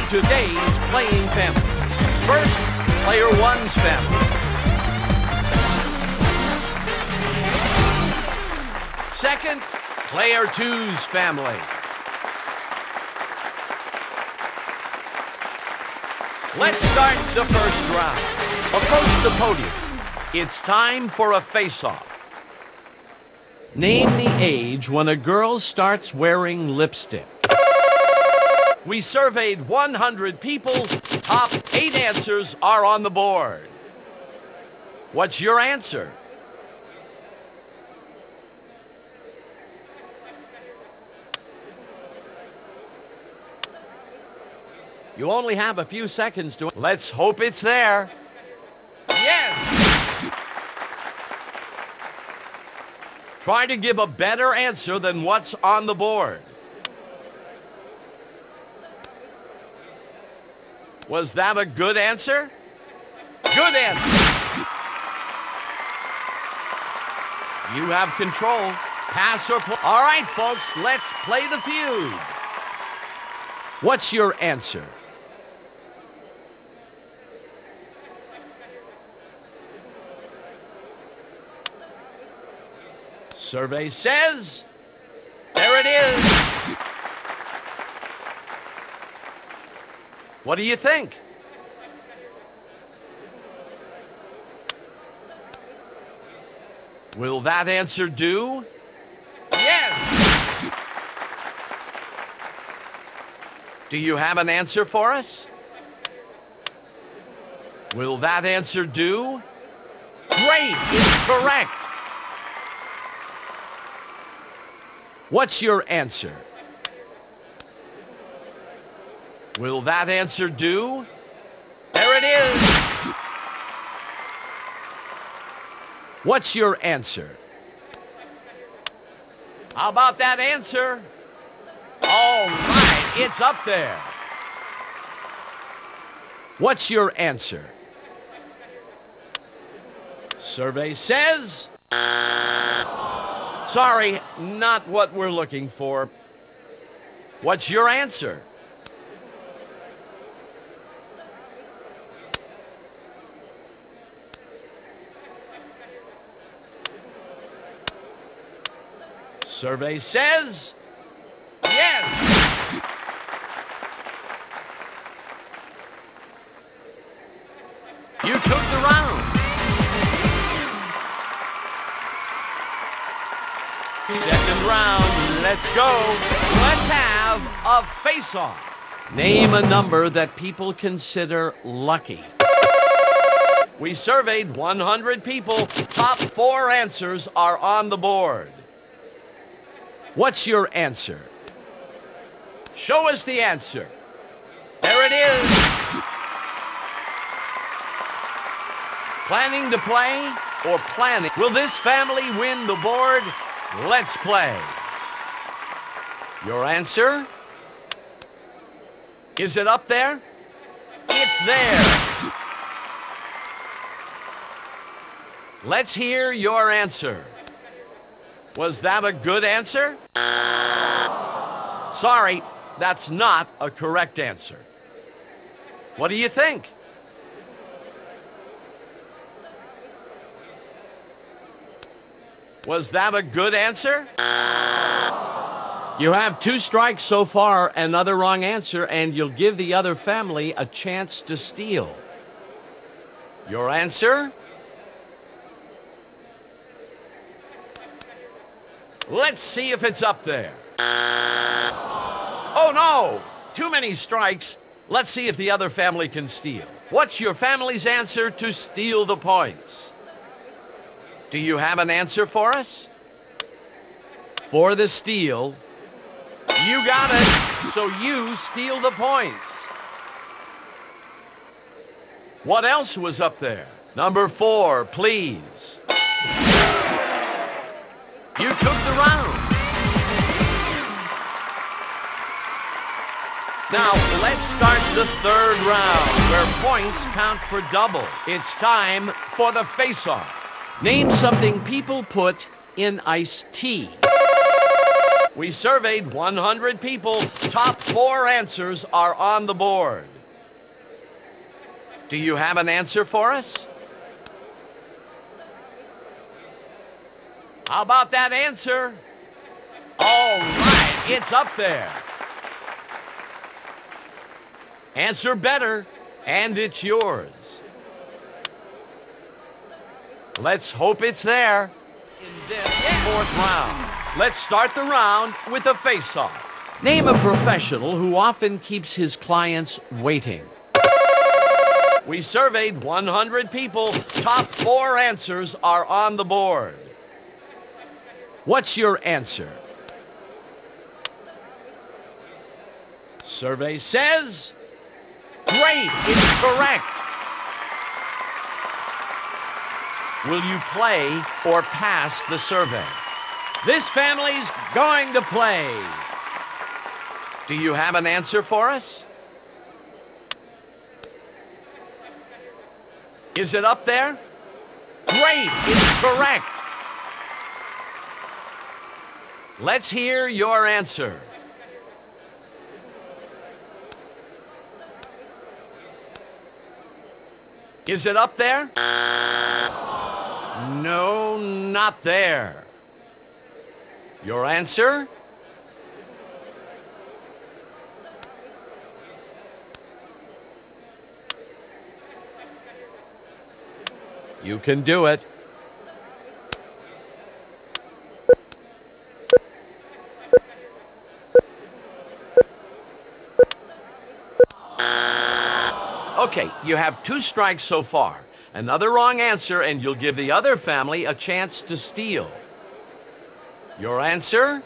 today's playing families. First, Player One's family. Second, Player Two's family. Let's start the first round. Approach the podium. It's time for a face-off. Name the age when a girl starts wearing lipstick. We surveyed 100 people. Top 8 answers are on the board. What's your answer? You only have a few seconds to... Let's hope it's there. Yes! Try to give a better answer than what's on the board. Was that a good answer? Good answer. You have control. Pass or play. All right, folks, let's play the feud. What's your answer? Survey says, there it is. What do you think? Will that answer do? Yes! Do you have an answer for us? Will that answer do? Great, it's correct. What's your answer? Will that answer do? There it is. What's your answer? How about that answer? All right, it's up there. What's your answer? Survey says... Sorry, not what we're looking for. What's your answer? Survey says, yes! You took the round. Second round, let's go. Let's have a face-off. Name a number that people consider lucky. We surveyed 100 people. Top 4 answers are on the board. What's your answer? Show us the answer. There it is. Planning to play or planning? Will this family win the board? Let's play. Your answer? Is it up there? It's there. Let's hear your answer. Was that a good answer? Sorry, that's not a correct answer. What do you think? Was that a good answer? You have 2 strikes so far, another wrong answer, and you'll give the other family a chance to steal. Your answer? Let's see if it's up there. Oh no! Too many strikes. Let's see if the other family can steal. What's your family's answer to steal the points? Do you have an answer for us? For the steal, you got it, so you steal the points. What else was up there? Number 4, please. You took the round. Now, let's start the 3rd round, where points count for double. It's time for the face-off. Name something people put in iced tea. We surveyed 100 people. Top 4 answers are on the board. Do you have an answer for us? How about that answer? All right, it's up there. Answer better, and it's yours. Let's hope it's there in this 4th round. Let's start the round with a face-off. Name a professional who often keeps his clients waiting. We surveyed 100 people. Top 4 answers are on the board. What's your answer? Survey says, great, it's correct. Will you play or pass the survey? This family's going to play. Do you have an answer for us? Is it up there? Great, it's correct. Let's hear your answer. Is it up there? No, not there. Your answer? You can do it. Okay, you have 2 strikes so far. Another wrong answer, and you'll give the other family a chance to steal. Your answer?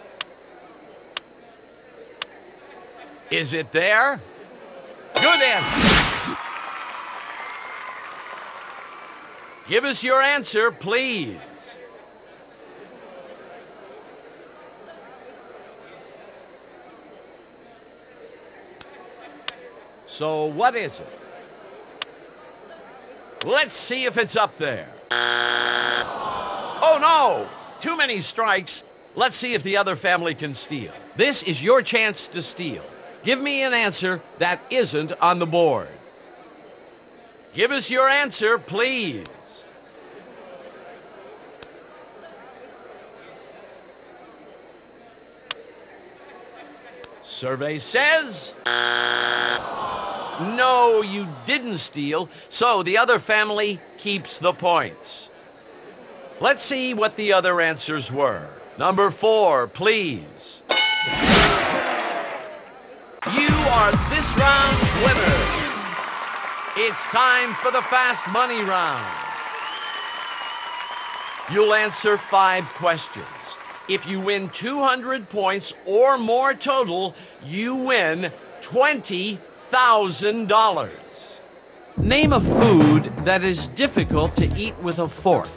Is it there? Good answer. Give us your answer, please. So what is it? Let's see if it's up there. Oh no! Too many strikes. Let's see if the other family can steal. This is your chance to steal. Give me an answer that isn't on the board. Give us your answer, please. Survey says... No, you didn't steal, so the other family keeps the points. Let's see what the other answers were. Number 4, please. You are this round's winner. It's time for the fast money round. You'll answer 5 questions. If you win 200 points or more total, you win $20,000. Name a food that is difficult to eat with a fork.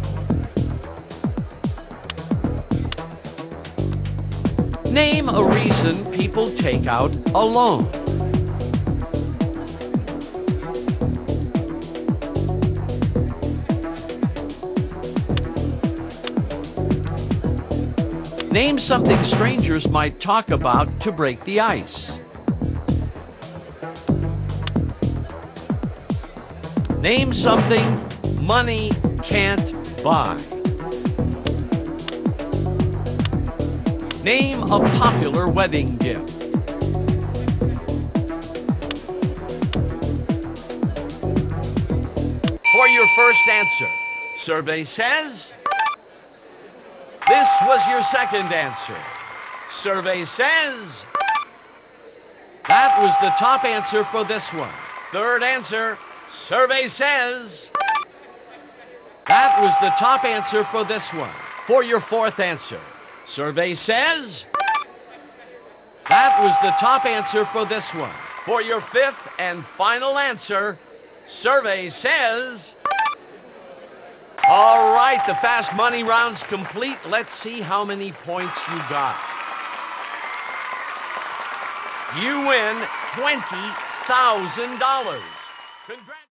Name a reason people take out a loan. Name something strangers might talk about to break the ice. Name something money can't buy. Name a popular wedding gift. For your first answer, survey says... This was your second answer. Survey says... That was the top answer for this one. Third answer, survey says... That was the top answer for this one. For your fourth answer, survey says... That was the top answer for this one. For your fifth and final answer, survey says... All right, the fast money round's complete. Let's see how many points you got. You win $20,000. Congratulations.